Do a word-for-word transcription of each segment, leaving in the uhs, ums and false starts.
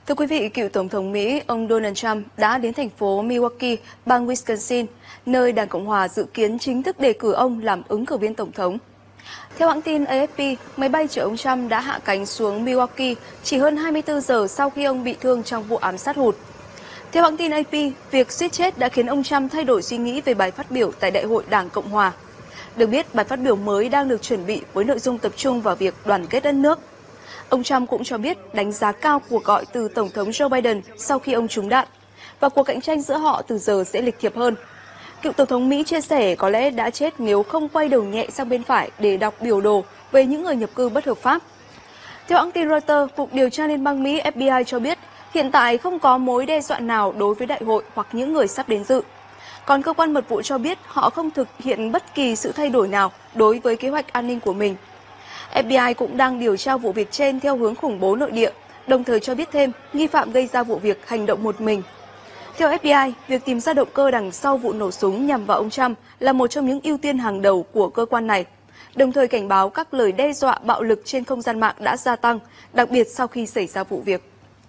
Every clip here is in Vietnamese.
Thưa quý vị, cựu Tổng thống Mỹ ông Donald Trump đã đến thành phố Milwaukee, bang Wisconsin, nơi Đảng Cộng hòa dự kiến chính thức đề cử ông làm ứng cử viên Tổng thống. Theo hãng tin A F P, máy bay chở ông Trump đã hạ cánh xuống Milwaukee chỉ hơn hai mươi tư giờ sau khi ông bị thương trong vụ ám sát hụt. Theo hãng tin A P, việc suýt chết đã khiến ông Trump thay đổi suy nghĩ về bài phát biểu tại Đại hội Đảng Cộng hòa. Được biết, bài phát biểu mới đang được chuẩn bị với nội dung tập trung vào việc đoàn kết đất nước. Ông Trump cũng cho biết đánh giá cao cuộc gọi từ Tổng thống Joe Biden sau khi ông trúng đạn, và cuộc cạnh tranh giữa họ từ giờ sẽ lịch thiệp hơn. Cựu Tổng thống Mỹ chia sẻ có lẽ đã chết nếu không quay đầu nhẹ sang bên phải để đọc biểu đồ về những người nhập cư bất hợp pháp. Theo hãng tin Reuters, Cục Điều tra Liên bang Mỹ F B I cho biết hiện tại không có mối đe dọa nào đối với đại hội hoặc những người sắp đến dự. Còn cơ quan mật vụ cho biết họ không thực hiện bất kỳ sự thay đổi nào đối với kế hoạch an ninh của mình. F B I cũng đang điều tra vụ việc trên theo hướng khủng bố nội địa, đồng thời cho biết thêm nghi phạm gây ra vụ việc hành động một mình. Theo F B I, việc tìm ra động cơ đằng sau vụ nổ súng nhằm vào ông Trump là một trong những ưu tiên hàng đầu của cơ quan này, đồng thời cảnh báo các lời đe dọa bạo lực trên không gian mạng đã gia tăng, đặc biệt sau khi xảy ra vụ việc.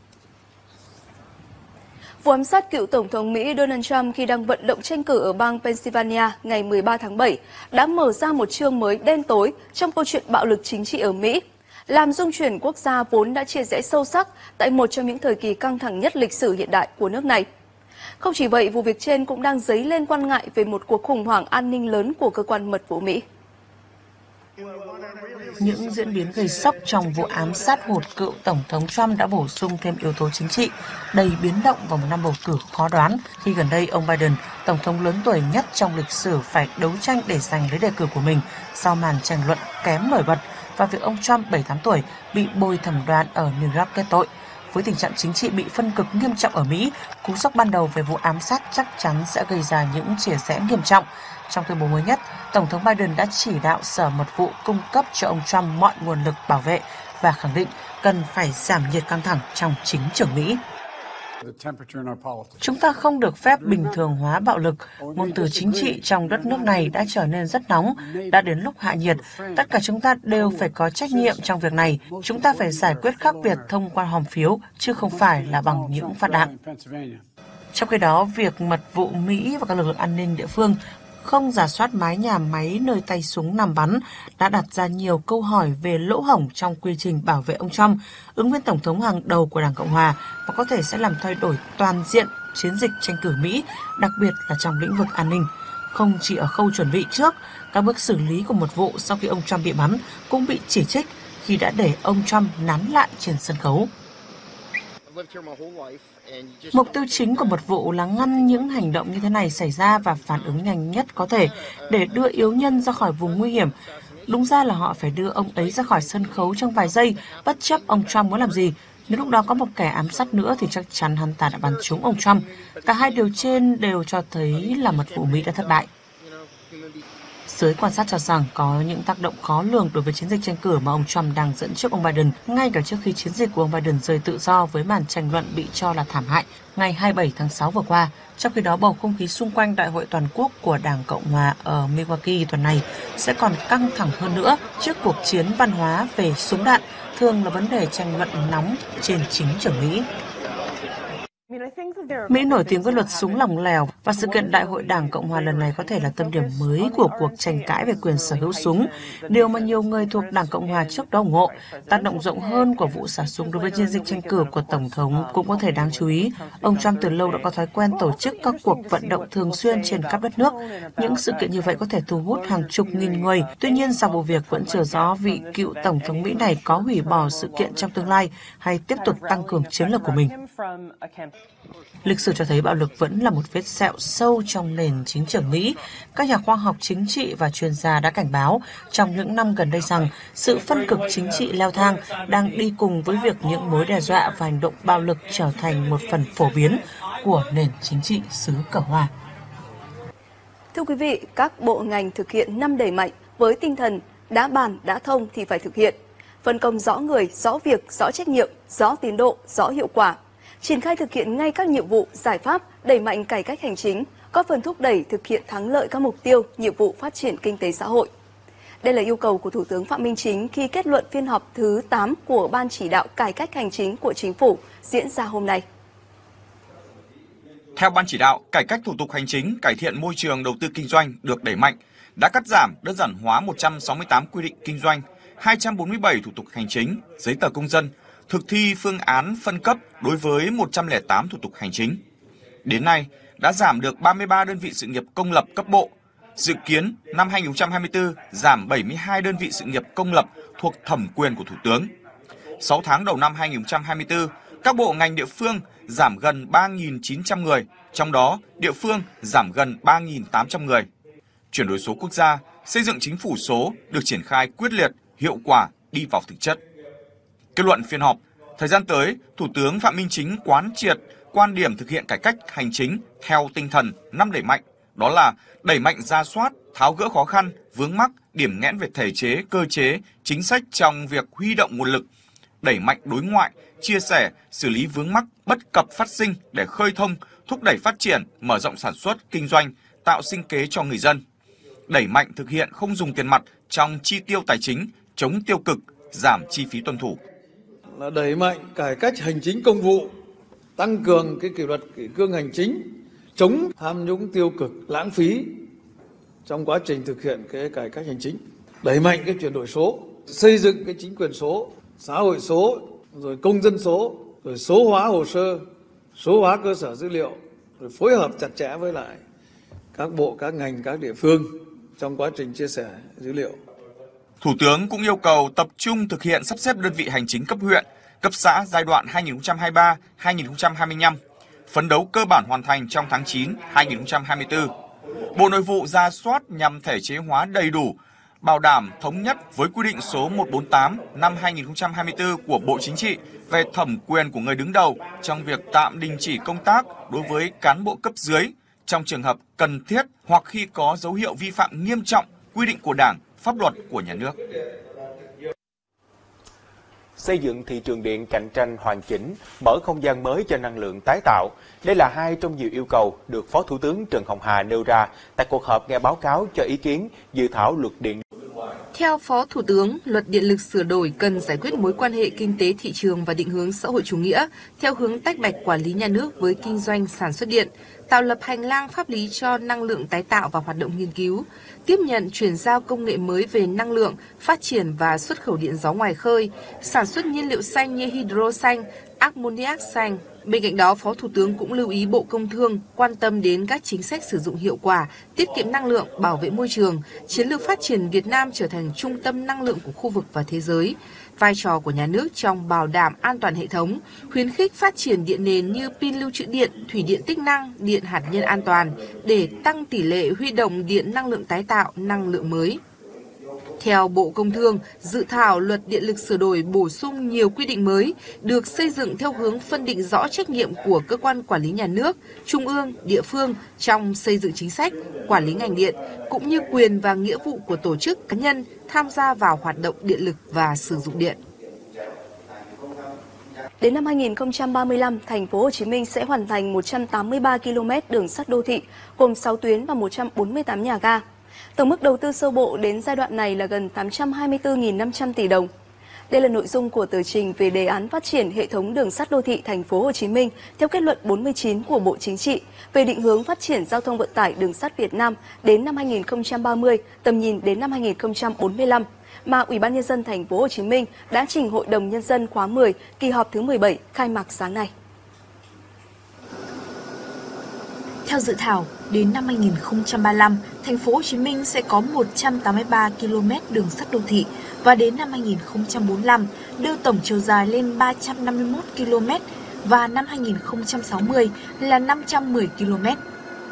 Vụ ám sát cựu Tổng thống Mỹ Donald Trump khi đang vận động tranh cử ở bang Pennsylvania ngày mười ba tháng bảy đã mở ra một chương mới đen tối trong câu chuyện bạo lực chính trị ở Mỹ, làm rung chuyển quốc gia vốn đã chia rẽ sâu sắc tại một trong những thời kỳ căng thẳng nhất lịch sử hiện đại của nước này. Không chỉ vậy, vụ việc trên cũng đang dấy lên quan ngại về một cuộc khủng hoảng an ninh lớn của cơ quan mật vụ Mỹ. Những diễn biến gây sốc trong vụ ám sát hụt cựu Tổng thống Trump đã bổ sung thêm yếu tố chính trị, đầy biến động vào một năm bầu cử khó đoán, khi gần đây ông Biden, Tổng thống lớn tuổi nhất trong lịch sử, phải đấu tranh để giành lấy đề cử của mình sau màn tranh luận kém nổi bật và việc ông Trump bảy mươi tám tuổi bị bồi thẩm đoàn ở New York kết tội. Với tình trạng chính trị bị phân cực nghiêm trọng ở Mỹ, cú sốc ban đầu về vụ ám sát chắc chắn sẽ gây ra những chia rẽ nghiêm trọng. Trong tuyên bố mới nhất, Tổng thống Biden đã chỉ đạo Sở Mật vụ cung cấp cho ông Trump mọi nguồn lực bảo vệ và khẳng định cần phải giảm nhiệt căng thẳng trong chính trường Mỹ. Chúng ta không được phép bình thường hóa bạo lực. Ngôn từ chính trị trong đất nước này đã trở nên rất nóng, đã đến lúc hạ nhiệt. Tất cả chúng ta đều phải có trách nhiệm trong việc này. Chúng ta phải giải quyết khác biệt thông qua hòm phiếu, chứ không phải là bằng những phát đạn. Trong khi đó, việc mật vụ Mỹ và các lực lượng an ninh địa phương không rà soát mái nhà máy nơi tay súng nằm bắn đã đặt ra nhiều câu hỏi về lỗ hổng trong quy trình bảo vệ ông Trump, ứng viên tổng thống hàng đầu của Đảng Cộng hòa, và có thể sẽ làm thay đổi toàn diện chiến dịch tranh cử Mỹ, đặc biệt là trong lĩnh vực an ninh. Không chỉ ở khâu chuẩn bị trước, các bước xử lý của một vụ sau khi ông Trump bị bắn cũng bị chỉ trích khi đã để ông Trump nán lại trên sân khấu. Mục tiêu chính của một vụ là ngăn những hành động như thế này xảy ra và phản ứng nhanh nhất có thể để đưa yếu nhân ra khỏi vùng nguy hiểm. Đúng ra là họ phải đưa ông ấy ra khỏi sân khấu trong vài giây, bất chấp ông Trump muốn làm gì. Nếu lúc đó có một kẻ ám sát nữa thì chắc chắn hắn ta đã bắn trúng ông Trump. Cả hai điều trên đều cho thấy là mật vụ Mỹ đã thất bại. Giới quan sát cho rằng có những tác động khó lường đối với chiến dịch tranh cử mà ông Trump đang dẫn trước ông Biden, ngay cả trước khi chiến dịch của ông Biden rơi tự do với màn tranh luận bị cho là thảm hại ngày hai mươi bảy tháng sáu vừa qua. Trong khi đó, bầu không khí xung quanh Đại hội toàn quốc của Đảng Cộng hòa ở Milwaukee tuần này sẽ còn căng thẳng hơn nữa trước cuộc chiến văn hóa về súng đạn, thường là vấn đề tranh luận nóng trên chính trường Mỹ. Mỹ nổi tiếng với luật súng lỏng lẻo, và sự kiện Đại hội Đảng Cộng hòa lần này có thể là tâm điểm mới của cuộc tranh cãi về quyền sở hữu súng, điều mà nhiều người thuộc Đảng Cộng hòa trước đó ủng hộ. Tác động rộng hơn của vụ xả súng đối với chiến dịch tranh cử của Tổng thống cũng có thể đáng chú ý. Ông Trump từ lâu đã có thói quen tổ chức các cuộc vận động thường xuyên trên khắp đất nước. Những sự kiện như vậy có thể thu hút hàng chục nghìn người. Tuy nhiên, sau vụ việc vẫn chưa rõ vị cựu Tổng thống Mỹ này có hủy bỏ sự kiện trong tương lai hay tiếp tục tăng cường chiến lược của mình. Lịch sử cho thấy bạo lực vẫn là một vết sẹo sâu trong nền chính trường Mỹ. Các nhà khoa học chính trị và chuyên gia đã cảnh báo trong những năm gần đây rằng sự phân cực chính trị leo thang đang đi cùng với việc những mối đe dọa và hành động bạo lực trở thành một phần phổ biến của nền chính trị xứ Cẩm Hoa. Thưa quý vị, các bộ ngành thực hiện năm đẩy mạnh với tinh thần đã bàn, đã thông thì phải thực hiện. Phân công rõ người, rõ việc, rõ trách nhiệm, rõ tiến độ, rõ hiệu quả. Triển khai thực hiện ngay các nhiệm vụ, giải pháp, đẩy mạnh cải cách hành chính, góp phần thúc đẩy thực hiện thắng lợi các mục tiêu, nhiệm vụ phát triển kinh tế xã hội. Đây là yêu cầu của Thủ tướng Phạm Minh Chính khi kết luận phiên họp thứ tám của Ban chỉ đạo cải cách hành chính của Chính phủ diễn ra hôm nay. Theo Ban chỉ đạo, cải cách thủ tục hành chính, cải thiện môi trường đầu tư kinh doanh được đẩy mạnh, đã cắt giảm, đơn giản hóa một trăm sáu mươi tám quy định kinh doanh, hai trăm bốn mươi bảy thủ tục hành chính, giấy tờ công dân, thực thi phương án phân cấp đối với một trăm lẻ tám thủ tục hành chính. Đến nay, đã giảm được ba mươi ba đơn vị sự nghiệp công lập cấp bộ. Dự kiến năm hai nghìn không trăm hai mươi tư giảm bảy mươi hai đơn vị sự nghiệp công lập thuộc thẩm quyền của Thủ tướng. sáu tháng đầu năm hai nghìn không trăm hai mươi tư, các bộ ngành địa phương giảm gần ba nghìn chín trăm người, trong đó địa phương giảm gần ba nghìn tám trăm người. Chuyển đổi số quốc gia, xây dựng chính phủ số được triển khai quyết liệt, hiệu quả, đi vào thực chất. Kết luận phiên họp, thời gian tới, Thủ tướng Phạm Minh Chính quán triệt quan điểm thực hiện cải cách hành chính theo tinh thần năm đẩy mạnh, đó là đẩy mạnh rà soát, tháo gỡ khó khăn, vướng mắc, điểm nghẽn về thể chế, cơ chế, chính sách trong việc huy động nguồn lực, đẩy mạnh đối ngoại, chia sẻ, xử lý vướng mắc, bất cập phát sinh để khơi thông, thúc đẩy phát triển, mở rộng sản xuất, kinh doanh, tạo sinh kế cho người dân. Đẩy mạnh thực hiện không dùng tiền mặt trong chi tiêu tài chính, chống tiêu cực, giảm chi phí tuân thủ. Là đẩy mạnh cải cách hành chính công vụ, tăng cường cái kỷ luật kỷ cương hành chính, chống tham nhũng tiêu cực, lãng phí trong quá trình thực hiện cái cải cách hành chính. Đẩy mạnh cái chuyển đổi số, xây dựng cái chính quyền số, xã hội số, rồi công dân số, rồi số hóa hồ sơ, số hóa cơ sở dữ liệu, rồi phối hợp chặt chẽ với lại các bộ, các ngành, các địa phương trong quá trình chia sẻ dữ liệu. Thủ tướng cũng yêu cầu tập trung thực hiện sắp xếp đơn vị hành chính cấp huyện, cấp xã giai đoạn hai nghìn không trăm hai mươi ba đến hai nghìn không trăm hai mươi lăm, phấn đấu cơ bản hoàn thành trong tháng chín năm hai nghìn không trăm hai mươi tư. Bộ Nội vụ rà soát nhằm thể chế hóa đầy đủ, bảo đảm thống nhất với quy định số một trăm bốn mươi tám năm hai nghìn không trăm hai mươi tư của Bộ Chính trị về thẩm quyền của người đứng đầu trong việc tạm đình chỉ công tác đối với cán bộ cấp dưới trong trường hợp cần thiết hoặc khi có dấu hiệu vi phạm nghiêm trọng quy định của Đảng, pháp luật của nhà nước. Xây dựng thị trường điện cạnh tranh hoàn chỉnh, mở không gian mới cho năng lượng tái tạo. Đây là hai trong nhiều yêu cầu được Phó Thủ tướng Trần Hồng Hà nêu ra tại cuộc họp nghe báo cáo cho ý kiến dự thảo luật điện. Theo Phó Thủ tướng, luật điện lực sửa đổi cần giải quyết mối quan hệ kinh tế thị trường và định hướng xã hội chủ nghĩa theo hướng tách bạch quản lý nhà nước với kinh doanh sản xuất điện, tạo lập hành lang pháp lý cho năng lượng tái tạo và hoạt động nghiên cứu, tiếp nhận chuyển giao công nghệ mới về năng lượng, phát triển và xuất khẩu điện gió ngoài khơi, sản xuất nhiên liệu xanh như hydro xanh, ammoniac xanh. Bên cạnh đó, Phó Thủ tướng cũng lưu ý Bộ Công Thương quan tâm đến các chính sách sử dụng hiệu quả, tiết kiệm năng lượng, bảo vệ môi trường, chiến lược phát triển Việt Nam trở thành trung tâm năng lượng của khu vực và thế giới, vai trò của nhà nước trong bảo đảm an toàn hệ thống, khuyến khích phát triển điện nền như pin lưu trữ điện, thủy điện tích năng, điện hạt nhân an toàn để tăng tỷ lệ huy động điện năng lượng tái tạo, năng lượng mới. Theo Bộ Công Thương, dự thảo luật điện lực sửa đổi bổ sung nhiều quy định mới được xây dựng theo hướng phân định rõ trách nhiệm của cơ quan quản lý nhà nước, trung ương, địa phương trong xây dựng chính sách, quản lý ngành điện, cũng như quyền và nghĩa vụ của tổ chức cá nhân tham gia vào hoạt động điện lực và sử dụng điện. Đến năm hai nghìn không trăm ba mươi lăm, thành phố Hồ Chí Minh sẽ hoàn thành một trăm tám mươi ba ki lô mét đường sắt đô thị, gồm sáu tuyến và một trăm bốn mươi tám nhà ga. Tổng mức đầu tư sơ bộ đến giai đoạn này là gần tám trăm hai mươi tư nghìn năm trăm tỷ đồng. Đây là nội dung của tờ trình về đề án phát triển hệ thống đường sắt đô thị thành phố Hồ Chí Minh theo kết luận bốn mươi chín của Bộ Chính trị về định hướng phát triển giao thông vận tải đường sắt Việt Nam đến năm hai nghìn không trăm ba mươi, tầm nhìn đến năm hai nghìn không trăm bốn mươi lăm mà Ủy ban nhân dân thành phố Hồ Chí Minh đã trình Hội đồng nhân dân khóa mười, kỳ họp thứ mười bảy khai mạc sáng nay. Theo dự thảo, đến năm hai nghìn không trăm ba mươi lăm, thành phố Hồ Chí Minh sẽ có một trăm tám mươi ba ki lô mét đường sắt đô thị và đến năm hai nghìn không trăm bốn mươi lăm đưa tổng chiều dài lên ba trăm năm mươi mốt ki lô mét và năm hai nghìn không trăm sáu mươi là năm trăm mười ki lô mét.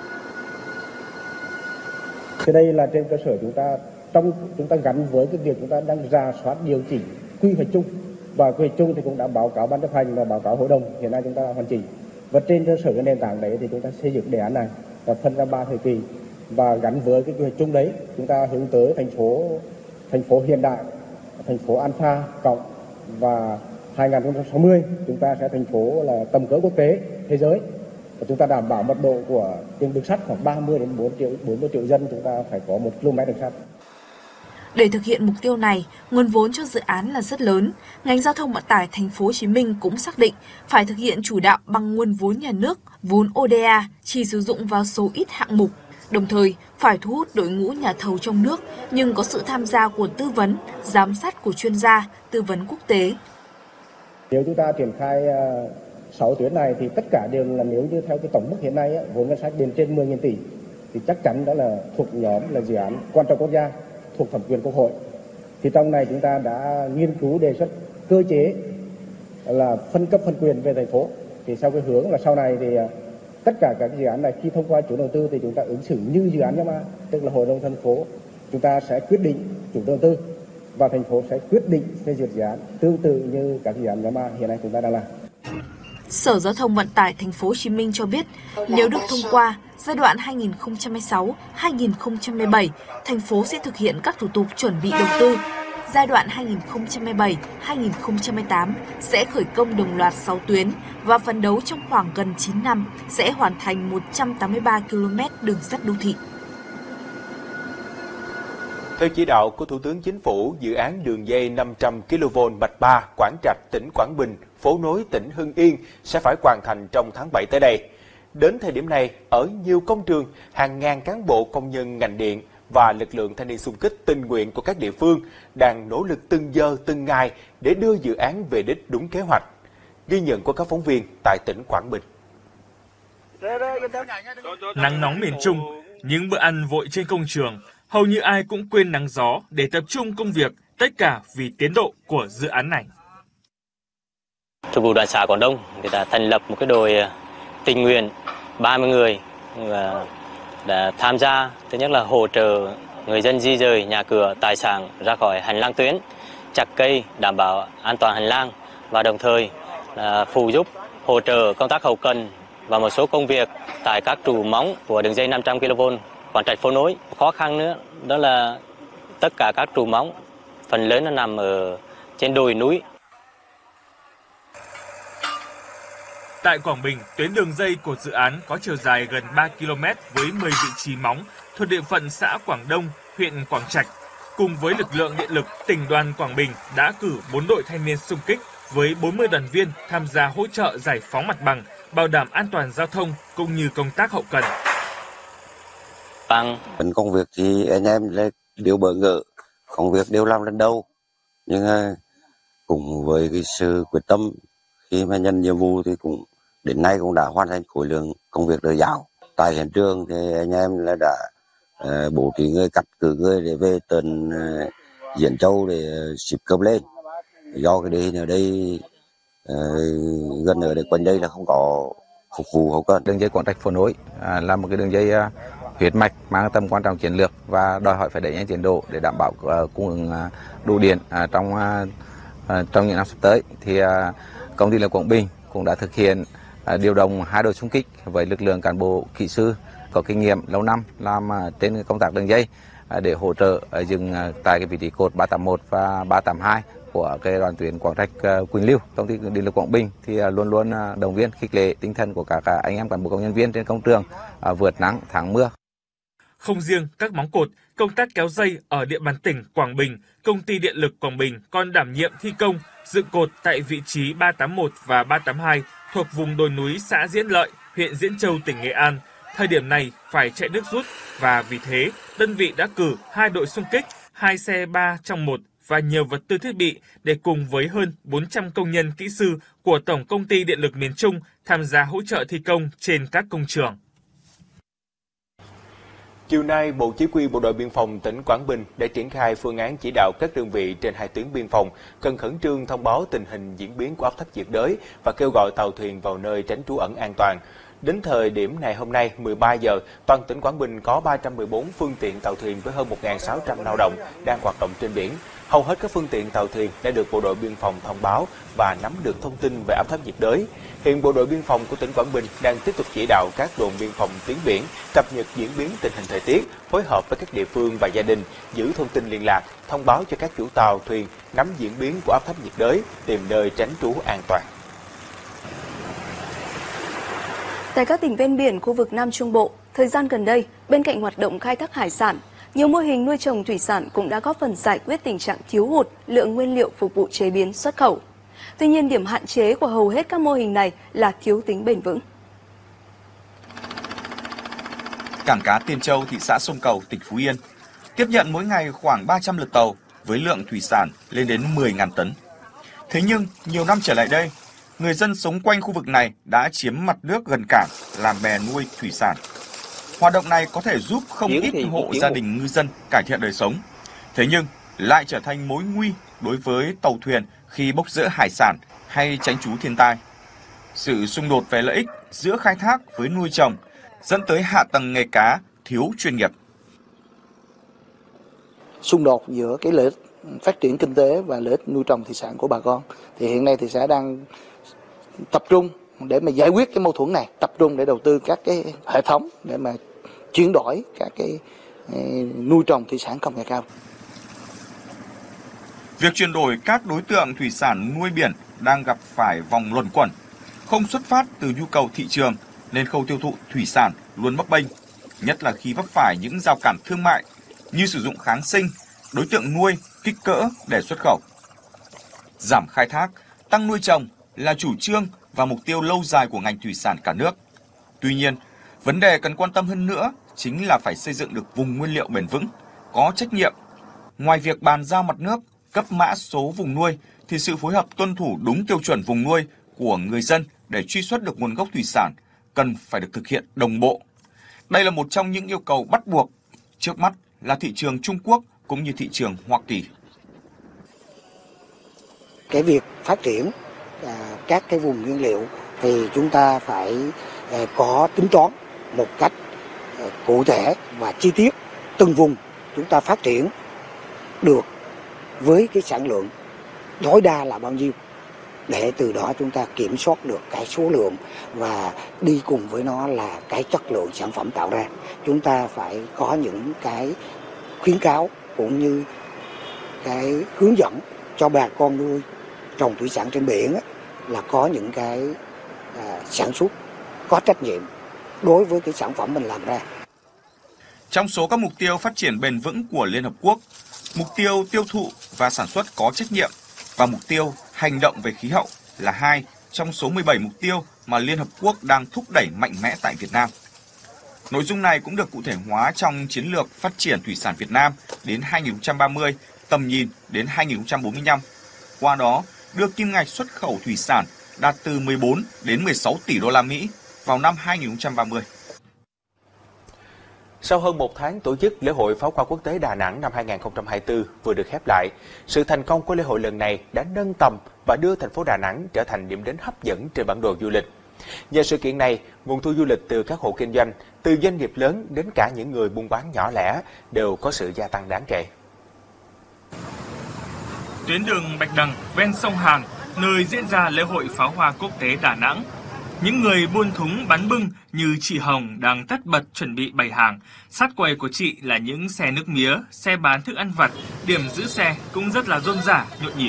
Thì đây là trên cơ sở chúng ta trong chúng ta gắn với cái việc chúng ta đang rà soát điều chỉnh quy hoạch chung, và quy hoạch chung thì cũng đã báo cáo ban chấp hành và báo cáo hội đồng, hiện nay chúng ta hoàn chỉnh. Và trên cơ sở cái nền tảng đấy thì chúng ta xây dựng đề án này và phân ra ba thời kỳ, và gắn với cái quy hoạch chung đấy chúng ta hướng tới thành phố thành phố hiện đại, thành phố Alpha cộng, và hai nghìn không trăm sáu mươi chúng ta sẽ thành phố là tầm cỡ quốc tế thế giới, và chúng ta đảm bảo mật độ của đường sắt khoảng ba mươi đến bốn mươi triệu dân, chúng ta phải có một ki lô mét đường sắt. Để thực hiện mục tiêu này, nguồn vốn cho dự án là rất lớn. Ngành giao thông vận tải thành phố Hồ Chí Minh cũng xác định phải thực hiện chủ đạo bằng nguồn vốn nhà nước, vốn o đê a chỉ sử dụng vào số ít hạng mục. Đồng thời, phải thu hút đội ngũ nhà thầu trong nước nhưng có sự tham gia của tư vấn, giám sát của chuyên gia, tư vấn quốc tế. Nếu chúng ta triển khai sáu tuyến này thì tất cả đều là nếu như theo cái tổng mức hiện nay vốn ngân sách đến trên mười nghìn tỷ thì chắc chắn đó là thuộc nhóm là dự án quan trọng quốc gia, thuộc thẩm quyền Quốc hội. Thì trong này chúng ta đã nghiên cứu đề xuất cơ chế là phân cấp phân quyền về thành phố. Thì sau cái hướng là sau này thì tất cả các dự án này khi thông qua chủ đầu tư thì chúng ta ứng xử như dự án Yamaha, tức là hội đồng thành phố chúng ta sẽ quyết định chủ đầu tư và thành phố sẽ quyết định phê duyệt dự án, tương tự như các dự án Yamaha hiện nay chúng ta đang làm. Sở Giao thông Vận tải thành phố Hồ Chí Minh cho biết, nếu được thông qua, giai đoạn hai nghìn không trăm hai mươi sáu đến hai nghìn không trăm hai mươi bảy, thành phố sẽ thực hiện các thủ tục chuẩn bị đầu tư. Giai đoạn hai nghìn không trăm hai mươi bảy đến hai nghìn không trăm hai mươi tám sẽ khởi công đồng loạt sáu tuyến và phấn đấu trong khoảng gần chín năm sẽ hoàn thành một trăm tám mươi ba ki lô mét đường sắt đô thị. Theo chỉ đạo của Thủ tướng Chính phủ, dự án đường dây năm trăm ki lô vôn Mạch ba Quảng Trạch, tỉnh Quảng Bình, phố nối tỉnh Hưng Yên sẽ phải hoàn thành trong tháng bảy tới đây. Đến thời điểm này, ở nhiều công trường, hàng ngàn cán bộ công nhân ngành điện và lực lượng thanh niên xung kích tình nguyện của các địa phương đang nỗ lực từng giờ từng ngày để đưa dự án về đích đúng kế hoạch. Ghi nhận của các phóng viên tại tỉnh Quảng Bình. Nắng nóng miền Trung, những bữa ăn vội trên công trường, hầu như ai cũng quên nắng gió để tập trung công việc, tất cả vì tiến độ của dự án này. Thường vụ đoàn xã Quảng Đông thì đã thành lập một cái đội tình nguyện ba mươi người và đã tham gia, thứ nhất là hỗ trợ người dân di dời nhà cửa, tài sản ra khỏi hành lang tuyến, chặt cây đảm bảo an toàn hành lang và đồng thời là phụ giúp hỗ trợ công tác hậu cần và một số công việc tại các trụ móng của đường dây năm trăm ki lô vôn Quảng Trạch phố nối. Khó khăn nữa đó là tất cả các trụ móng phần lớn nó nằm ở trên đồi núi. Tại Quảng Bình, tuyến đường dây của dự án có chiều dài gần ba ki lô mét với mười vị trí móng thuộc địa phận xã Quảng Đông, huyện Quảng Trạch. Cùng với lực lượng điện lực, tỉnh đoàn Quảng Bình đã cử bốn đội thanh niên xung kích với bốn mươi đoàn viên tham gia hỗ trợ giải phóng mặt bằng, bảo đảm an toàn giao thông cũng như công tác hậu cần. Phần công việc thì anh em đều bỡ ngỡ, công việc đều làm lần đầu, nhưng cùng với cái sự quyết tâm khi mà nhận nhiệm vụ thì cũng đến nay cũng đã hoàn thành khối lượng công việc được giao. Tại hiện trường thì anh em là đã uh, bố trí người, cắt cử người để về tận uh, Diễn Châu để ship cơm lên. Do cái đây ở đây uh, gần ở đây quanh đây là không có phục vụ hậu cần. Đường dây Quảng Trạch phố nối à, là một cái đường dây uh, huyết mạch mang tầm quan trọng chiến lược và đòi hỏi phải đẩy nhanh tiến độ để đảm bảo uh, cung ứng uh, đủ điện uh, trong uh, uh, trong những năm sắp tới. Thì uh, công ty điện lực Quảng Bình cũng đã thực hiện uh, điều động hai đội xung kích với lực lượng cán bộ kỹ sư có kinh nghiệm lâu năm làm uh, trên công tác đường dây uh, để hỗ trợ uh, dừng uh, tại cái vị trí cột ba tám mốt và ba tám hai của cái đoạn tuyến Quảng Trạch uh, Quỳnh Lưu. Công ty điện lực Quảng Bình thì uh, luôn luôn uh, động viên khích lệ tinh thần của các uh, anh em cán bộ công nhân viên trên công trường uh, vượt nắng thắng mưa. Không riêng các móng cột, công tác kéo dây ở địa bàn tỉnh Quảng Bình, công ty điện lực Quảng Bình còn đảm nhiệm thi công dựng cột tại vị trí ba tám mốt và ba tám hai thuộc vùng đồi núi xã Diễn Lợi, huyện Diễn Châu, tỉnh Nghệ An. Thời điểm này phải chạy nước rút và vì thế đơn vị đã cử hai đội xung kích, hai xe ba trong một và nhiều vật tư thiết bị để cùng với hơn bốn trăm công nhân kỹ sư của Tổng công ty Điện lực miền Trung tham gia hỗ trợ thi công trên các công trường. Chiều nay, Bộ Chỉ huy Bộ đội Biên phòng tỉnh Quảng Bình đã triển khai phương án chỉ đạo các đơn vị trên hai tuyến biên phòng cần khẩn trương thông báo tình hình diễn biến của áp thấp nhiệt đới và kêu gọi tàu thuyền vào nơi tránh trú ẩn an toàn. Đến thời điểm ngày hôm nay, mười ba giờ, toàn tỉnh Quảng Bình có ba trăm mười bốn phương tiện tàu thuyền với hơn một nghìn sáu trăm lao động đang hoạt động trên biển. Hầu hết các phương tiện tàu thuyền đã được Bộ đội Biên phòng thông báo và nắm được thông tin về áp thấp nhiệt đới. Hiện Bộ đội Biên phòng của tỉnh Quảng Bình đang tiếp tục chỉ đạo các đồn biên phòng tuyến biển cập nhật diễn biến tình hình thời tiết, phối hợp với các địa phương và gia đình giữ thông tin liên lạc, thông báo cho các chủ tàu thuyền nắm diễn biến của áp thấp nhiệt đới, tìm nơi tránh trú an toàn. Tại các tỉnh ven biển khu vực Nam Trung Bộ, thời gian gần đây, bên cạnh hoạt động khai thác hải sản, nhiều mô hình nuôi trồng thủy sản cũng đã góp phần giải quyết tình trạng thiếu hụt lượng nguyên liệu phục vụ chế biến xuất khẩu. Tuy nhiên, điểm hạn chế của hầu hết các mô hình này là thiếu tính bền vững. Cảng cá Tiên Châu, thị xã Sông Cầu, tỉnh Phú Yên tiếp nhận mỗi ngày khoảng ba trăm lượt tàu với lượng thủy sản lên đến mười nghìn tấn. Thế nhưng, nhiều năm trở lại đây, người dân sống quanh khu vực này đã chiếm mặt nước gần cảng làm bè nuôi thủy sản. Hoạt động này có thể giúp không ít hộ gia đình ngư dân cải thiện đời sống. Thế nhưng, lại trở thành mối nguy đối với tàu thuyền khi bốc rỡ hải sản hay tránh trú thiên tai. Sự xung đột về lợi ích giữa khai thác với nuôi trồng dẫn tới hạ tầng nghề cá thiếu chuyên nghiệp. Xung đột giữa cái lợi ích phát triển kinh tế và lợi ích nuôi trồng thủy sản của bà con thì hiện nay thị xã đang tập trung để mà giải quyết cái mâu thuẫn này, tập trung để đầu tư các cái hệ thống để mà chuyển đổi các cái nuôi trồng thủy sản công nghệ cao. Việc chuyển đổi các đối tượng thủy sản nuôi biển đang gặp phải vòng luẩn quẩn, không xuất phát từ nhu cầu thị trường nên khâu tiêu thụ thủy sản luôn bấp bênh, nhất là khi vấp phải những rào cản thương mại như sử dụng kháng sinh, đối tượng nuôi, kích cỡ để xuất khẩu. Giảm khai thác, tăng nuôi trồng là chủ trương và mục tiêu lâu dài của ngành thủy sản cả nước. Tuy nhiên, vấn đề cần quan tâm hơn nữa chính là phải xây dựng được vùng nguyên liệu bền vững, có trách nhiệm. Ngoài việc bàn giao mặt nước, cấp mã số vùng nuôi, thì sự phối hợp tuân thủ đúng tiêu chuẩn vùng nuôi của người dân để truy xuất được nguồn gốc thủy sản cần phải được thực hiện đồng bộ. Đây là một trong những yêu cầu bắt buộc, trước mắt là thị trường Trung Quốc cũng như thị trường Hoa Kỳ. Cái việc phát triển à, các cái vùng nguyên liệu thì chúng ta phải à, có tính toán một cách à, cụ thể và chi tiết từng vùng chúng ta phát triển được với cái sản lượng tối đa là bao nhiêu, để từ đó chúng ta kiểm soát được cái số lượng và đi cùng với nó là cái chất lượng sản phẩm tạo ra. Chúng ta phải có những cái khuyến cáo cũng như cái hướng dẫn cho bà con nuôi trồng thủy sản trên biển là có những cái à, sản xuất có trách nhiệm đối với cái sản phẩm mình làm ra. Trong số các mục tiêu phát triển bền vững của Liên Hợp Quốc, mục tiêu tiêu thụ và sản xuất có trách nhiệm và mục tiêu hành động về khí hậu là hai trong số mười bảy mục tiêu mà Liên Hợp Quốc đang thúc đẩy mạnh mẽ tại Việt Nam. Nội dung này cũng được cụ thể hóa trong chiến lược phát triển thủy sản Việt Nam đến hai nghìn không trăm ba mươi, tầm nhìn đến hai nghìn không trăm bốn mươi lăm. Qua đó, đưa kim ngạch xuất khẩu thủy sản đạt từ mười bốn đến mười sáu tỷ đô la Mỹ vào năm hai nghìn không trăm ba mươi. Sau hơn một tháng tổ chức, lễ hội pháo hoa quốc tế Đà Nẵng năm hai nghìn không trăm hai mươi tư vừa được khép lại. Sự thành công của lễ hội lần này đã nâng tầm và đưa thành phố Đà Nẵng trở thành điểm đến hấp dẫn trên bản đồ du lịch. Nhờ sự kiện này, nguồn thu du lịch từ các hộ kinh doanh, từ doanh nghiệp lớn đến cả những người buôn bán nhỏ lẻ đều có sự gia tăng đáng kể. Tuyến đường Bạch Đằng ven sông Hàn, nơi diễn ra lễ hội pháo hoa quốc tế Đà Nẵng. Những người buôn thúng bán bưng như chị Hồng đang tất bật chuẩn bị bày hàng. Sát quầy của chị là những xe nước mía, xe bán thức ăn vặt, điểm giữ xe cũng rất là rôm rả, nhộn nhịp.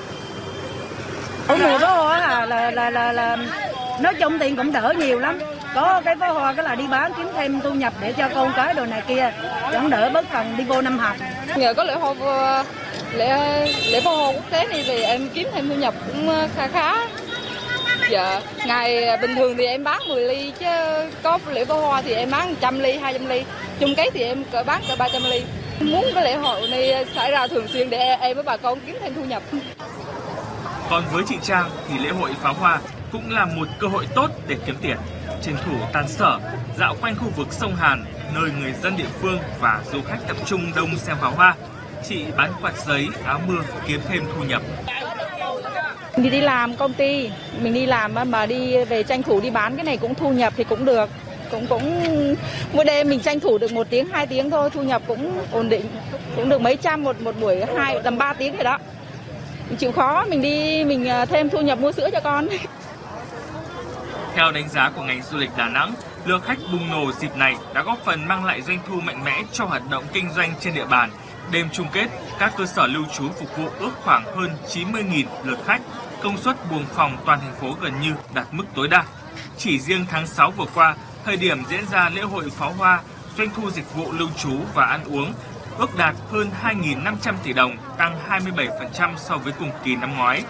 Ở mùa pháo hoa là, là, là, là, là nói chung tiền cũng đỡ nhiều lắm. Có cái pháo hoa cái là đi bán kiếm thêm thu nhập để cho con cái đồ này kia, chẳng đỡ bớt phần đi vô năm học. Nhờ có lễ hoa lễ lễ pháo hoa quốc tế này thì em kiếm thêm thu nhập cũng khá khá. Dạ, ngày bình thường thì em bán mười ly chứ có lễ pháo hoa thì em bán một trăm ly, hai trăm ly. Chung kết thì em cỡ bán cỡ ba trăm ly. Muốn cái lễ hội này xảy ra thường xuyên để em với bà con kiếm thêm thu nhập. Còn với chị Trang thì lễ hội pháo hoa cũng là một cơ hội tốt để kiếm tiền. Tranh thủ tan sở, dạo quanh khu vực sông Hàn, nơi người dân địa phương và du khách tập trung đông xem pháo hoa. Chị bán quạt giấy, áo mưa kiếm thêm thu nhập. Mình đi làm công ty, mình đi làm mà đi về tranh thủ đi bán cái này cũng thu nhập thì cũng được. Cũng cũng mỗi đêm mình tranh thủ được một tiếng, hai tiếng thôi, thu nhập cũng ổn định. Cũng được mấy trăm một một buổi, hai tầm ba tiếng rồi đó. Mình chịu khó, mình đi mình thêm thu nhập mua sữa cho con. Theo đánh giá của ngành du lịch Đà Nẵng, lượng khách bùng nổ dịp này đã góp phần mang lại doanh thu mạnh mẽ cho hoạt động kinh doanh trên địa bàn. Đêm chung kết, các cơ sở lưu trú phục vụ ước khoảng hơn chín mươi nghìn lượt khách, công suất buồng phòng toàn thành phố gần như đạt mức tối đa. Chỉ riêng tháng sáu vừa qua, thời điểm diễn ra lễ hội pháo hoa, doanh thu dịch vụ lưu trú và ăn uống ước đạt hơn hai nghìn năm trăm tỷ đồng, tăng hai mươi bảy phần trăm so với cùng kỳ năm ngoái.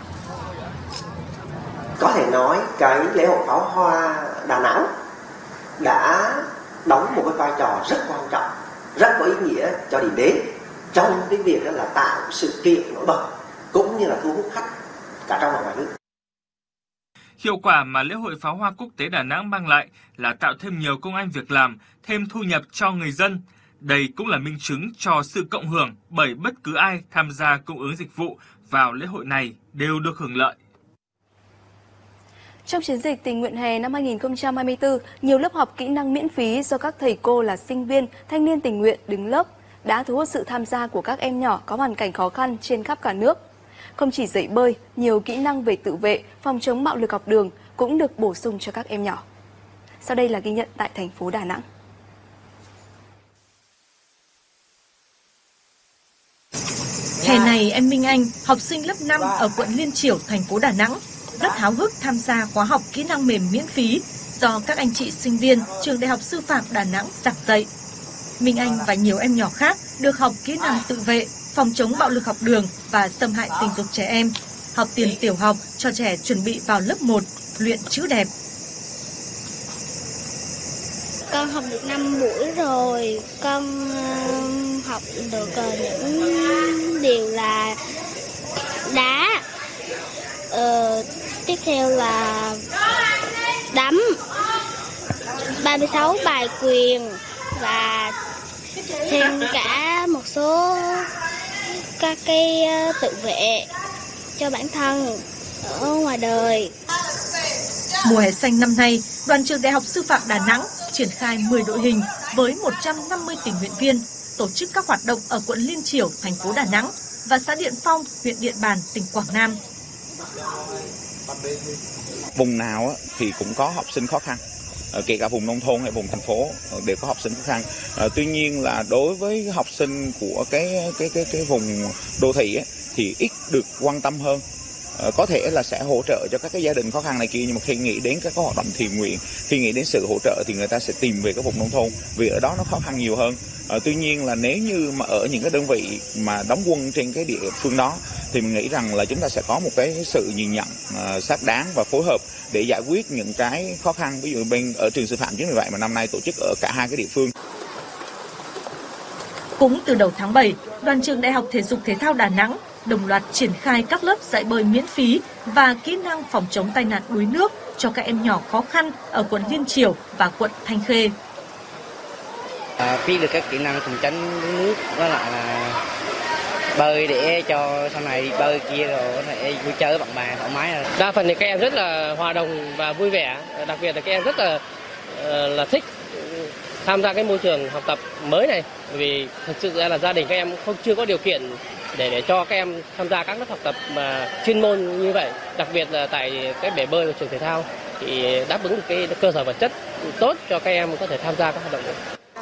Có thể nói cái lễ hội pháo hoa Đà Nẵng đã đóng một cái vai trò rất quan trọng, rất có ý nghĩa cho điểm đến trong cái việc đó là tạo sự kiện nổi bật cũng như là thu hút khách cả trong và ngoài nước. Hiệu quả mà lễ hội pháo hoa quốc tế Đà Nẵng mang lại là tạo thêm nhiều công ăn việc làm, thêm thu nhập cho người dân. Đây cũng là minh chứng cho sự cộng hưởng bởi bất cứ ai tham gia cung ứng dịch vụ vào lễ hội này đều được hưởng lợi. Trong chiến dịch tình nguyện hè năm hai nghìn không trăm hai mươi tư, nhiều lớp học kỹ năng miễn phí do các thầy cô là sinh viên, thanh niên tình nguyện đứng lớp đã thu hút sự tham gia của các em nhỏ có hoàn cảnh khó khăn trên khắp cả nước. Không chỉ dạy bơi, nhiều kỹ năng về tự vệ, phòng chống bạo lực học đường cũng được bổ sung cho các em nhỏ. Sau đây là ghi nhận tại thành phố Đà Nẵng. Hè này, em Minh Anh, học sinh lớp năm ở quận Liên Chiểu, thành phố Đà Nẵng, rất háo hức tham gia khóa học kỹ năng mềm miễn phí do các anh chị sinh viên trường Đại học Sư phạm Đà Nẵng giảng dạy. Minh Anh và nhiều em nhỏ khác được học kỹ năng tự vệ, phòng chống bạo lực học đường và xâm hại tình dục trẻ em, học tiền tiểu học cho trẻ chuẩn bị vào lớp một, luyện chữ đẹp. Con học được năm buổi rồi, con uh, học được uh, những điều là đá, uh, tiếp theo là đấm, ba mươi sáu bài quyền và thêm cả một số các cái uh, tự vệ cho bản thân ở ngoài đời. Mùa hè xanh năm nay, đoàn trường Đại học Sư phạm Đà Nẵng triển khai mười đội hình với một trăm năm mươi tình nguyện viên tổ chức các hoạt động ở quận Liên Chiểu, thành phố Đà Nẵng và xã Điện Phong, huyện Điện Bàn, tỉnh Quảng Nam. Vùng nào thì cũng có học sinh khó khăn, kể cả vùng nông thôn hay vùng thành phố đều có học sinh khó khăn. À, tuy nhiên là đối với học sinh của cái cái cái cái vùng đô thị ấy, thì ít được quan tâm hơn. À, có thể là sẽ hỗ trợ cho các cái gia đình khó khăn này kia, nhưng mà khi nghĩ đến các hoạt động thiện nguyện, khi nghĩ đến sự hỗ trợ thì người ta sẽ tìm về các vùng nông thôn vì ở đó nó khó khăn nhiều hơn. À, tuy nhiên là nếu như mà ở những cái đơn vị mà đóng quân trên cái địa phương đó thì mình nghĩ rằng là chúng ta sẽ có một cái sự nhìn nhận uh, xác đáng và phối hợp để giải quyết những cái khó khăn. Ví dụ bên ở trường sư phạm, chính vì vậy mà năm nay tổ chức ở cả hai cái địa phương. Cũng từ đầu tháng bảy, đoàn trường Đại học Thể dục Thể thao Đà Nẵng đồng loạt triển khai các lớp dạy bơi miễn phí và kỹ năng phòng chống tai nạn đuối nước cho các em nhỏ khó khăn ở quận Liên Chiểu và quận Thanh Khê. À, biết được các kỹ năng phòng tránh đuối nước, đó lại là bơi để cho sau này đi bơi kia rồi có thể vui chơi với bạn bè thoải mái. Đa phần thì các em rất là hòa đồng và vui vẻ, đặc biệt là các em rất là là thích tham gia cái môi trường học tập mới này, vì thực sự ra là gia đình các em không chưa có điều kiện để để cho các em tham gia các lớp học tập mà chuyên môn như vậy, đặc biệt là tại cái bể bơi của trường thể thao thì đáp ứng được cái cơ sở vật chất tốt cho các em có thể tham gia các hoạt động này.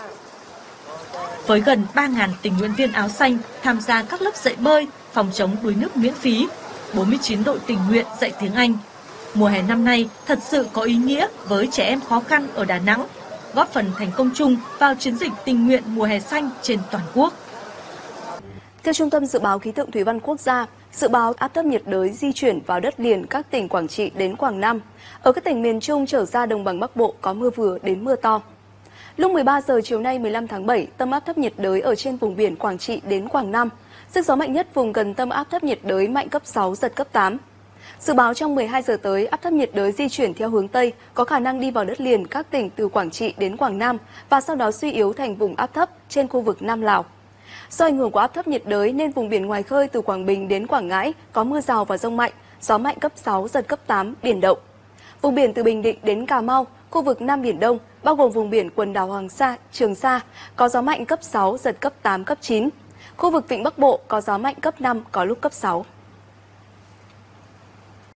Với gần ba nghìn tình nguyện viên áo xanh tham gia các lớp dạy bơi, phòng chống đuối nước miễn phí, bốn mươi chín đội tình nguyện dạy tiếng Anh. Mùa hè năm nay thật sự có ý nghĩa với trẻ em khó khăn ở Đà Nẵng, góp phần thành công chung vào chiến dịch tình nguyện mùa hè xanh trên toàn quốc. Theo Trung tâm Dự báo Khí tượng Thủy văn Quốc gia, dự báo áp thấp nhiệt đới di chuyển vào đất liền các tỉnh Quảng Trị đến Quảng Nam. Ở các tỉnh miền Trung trở ra đồng bằng Bắc Bộ có mưa vừa đến mưa to. Lúc mười ba giờ chiều nay mười lăm tháng bảy, tâm áp thấp nhiệt đới ở trên vùng biển Quảng Trị đến Quảng Nam. Sức gió mạnh nhất vùng gần tâm áp thấp nhiệt đới mạnh cấp sáu, giật cấp tám. Dự báo trong mười hai giờ tới, áp thấp nhiệt đới di chuyển theo hướng Tây, có khả năng đi vào đất liền các tỉnh từ Quảng Trị đến Quảng Nam và sau đó suy yếu thành vùng áp thấp trên khu vực Nam Lào. Do ảnh hưởng của áp thấp nhiệt đới nên vùng biển ngoài khơi từ Quảng Bình đến Quảng Ngãi có mưa rào và dông mạnh, gió mạnh cấp sáu, giật cấp tám, biển động. Vùng biển từ Bình Định đến Cà Mau, khu vực Nam Biển Đông, bao gồm vùng biển quần đảo Hoàng Sa, Trường Sa, có gió mạnh cấp sáu, giật cấp tám, cấp chín. Khu vực Vịnh Bắc Bộ có gió mạnh cấp năm, có lúc cấp sáu.